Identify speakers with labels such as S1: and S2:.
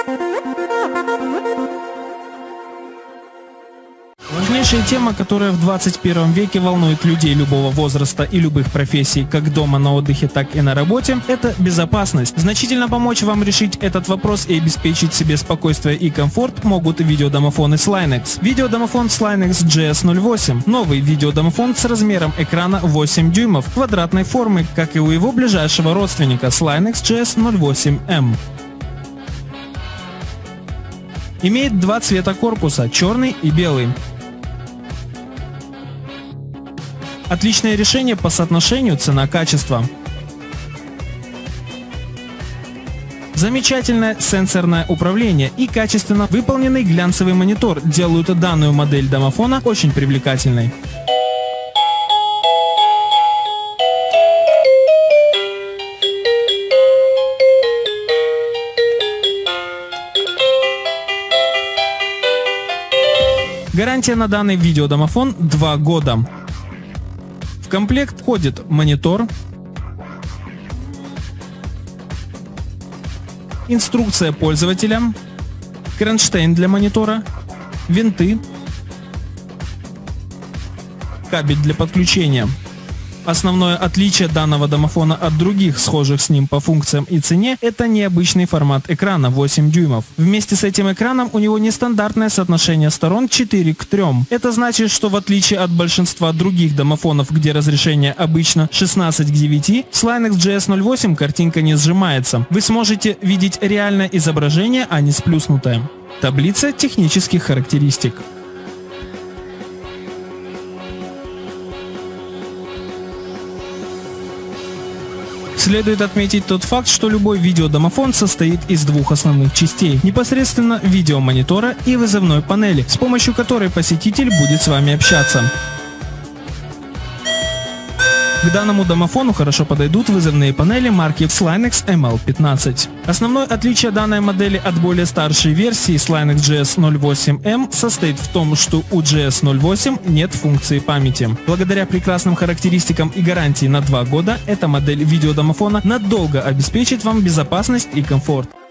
S1: Важнейшая тема, которая в 21 веке волнует людей любого возраста и любых профессий, как дома на отдыхе, так и на работе, это безопасность. Значительно помочь вам решить этот вопрос и обеспечить себе спокойствие и комфорт могут видеодомофоны Slinex. Видеодомофон Slinex GS08. Новый видеодомофон с размером экрана 8 дюймов, квадратной формы, как и у его ближайшего родственника Slinex GS08M. Имеет два цвета корпуса, черный и белый. Отличное решение по соотношению цена-качество. Замечательное сенсорное управление и качественно выполненный глянцевый монитор делают данную модель домофона очень привлекательной. Гарантия на данный видеодомофон 2 года. В комплект входит монитор, инструкция пользователя, кронштейн для монитора, винты, кабель для подключения. Основное отличие данного домофона от других схожих с ним по функциям и цене – это необычный формат экрана 8 дюймов. Вместе с этим экраном у него нестандартное соотношение сторон 4:3. Это значит, что в отличие от большинства других домофонов, где разрешение обычно 16:9, в Slinex GS08 картинка не сжимается. Вы сможете видеть реальное изображение, а не сплюснутое. Таблица технических характеристик. Следует отметить тот факт, что любой видеодомофон состоит из двух основных частей, непосредственно видеомонитора и вызовной панели, с помощью которой посетитель будет с вами общаться. К данному домофону хорошо подойдут вызовные панели марки Slinex ML15. Основное отличие данной модели от более старшей версии Slinex GS08M состоит в том, что у GS08 нет функции памяти. Благодаря прекрасным характеристикам и гарантии на 2 года, эта модель видеодомофона надолго обеспечит вам безопасность и комфорт.